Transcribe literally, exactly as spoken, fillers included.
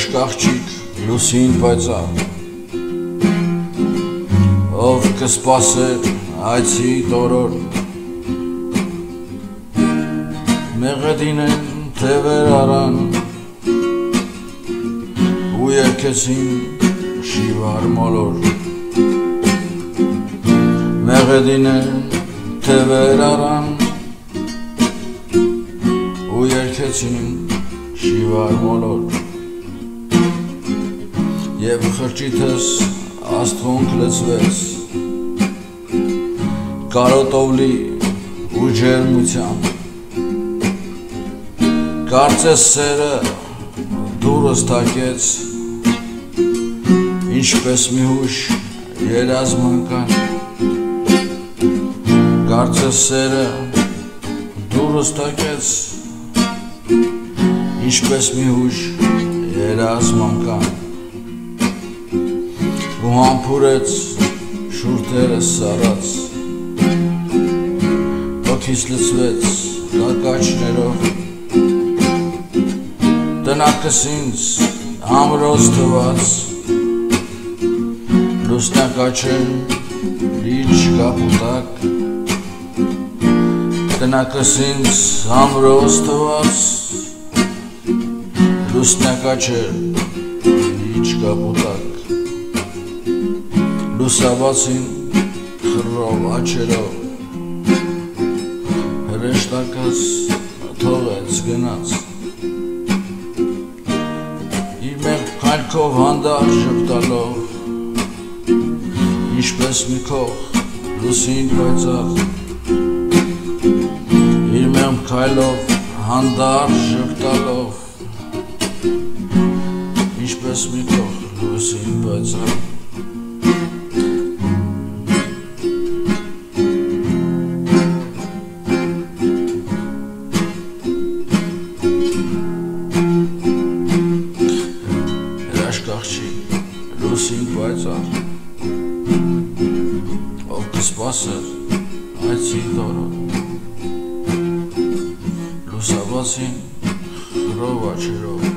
Հրաշք աղջիկ լուսին պայծառ Ով կսպասեր այցի տորոր Մեղեդին են թևեր արան ու երկեցին շիվար մոլոր Մեղեդին են թևեր արան ու երկեցին շիվար մոլոր Եվ խրճիթս աստղոնք լծվեց Կարոտով լի ու ջերմությամբ Կարծես սերը դուրս թակեց Ինչպես մի հուշ երազ մանկան Կարծես սերը դուրս թակեց Ինչպես մի հուշ երազ մանկան Ու համբուրեց շուրթերս սառած Ոգիս լծվեց կակաչներով Տնակս ինձ ամրոց թված Լուսնակաչեն լիչ կապուտակ Տնակս ինձ ամրոց թված Լուսնակաչեն լիչ կապուտակ Լուսավացին խռով աչերով Հրեշտակս թողեց գնաց Քայլքով հանդար ժպտալով Ինչպես մի քող լուսին պայծառ Իր մեմ քայլով հանդար ժպտալով Ինչպես մի քող լուսին պայծառ Լուսին պայծառ Ով կսպասեր այցի տորոր Լուսավացին խռով աչերով